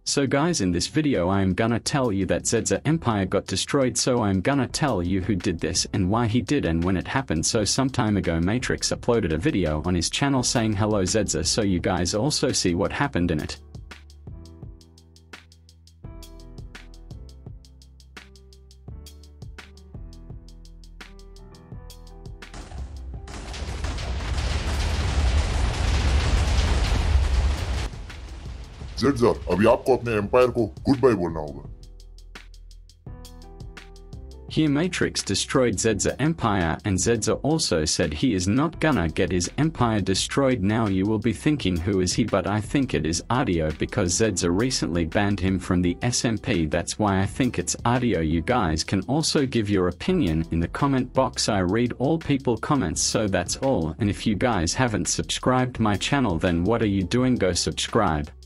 So guys, in this video I am gonna tell you that Zedza Empire got destroyed, so I'm gonna tell you who did this and why he did and when it happened. So some time ago Matrix uploaded a video on his channel saying hello Zedza, so you guys also see what happened in it. जेडजर, अभी आपको अपने empire को good bye बोलना होगा। Here Matrix destroyed Zedza Empire, and Zedza also said he is not gonna get his empire destroyed. Now you will be thinking who is he, but I think it is Audio, because Zedza recently banned him from the SMP. That's why I think it's Audio. You guys can also give your opinion in the comment box. I read all people comments, so that's all. And if you guys haven't subscribed my channel, then what are you doing? Go subscribe.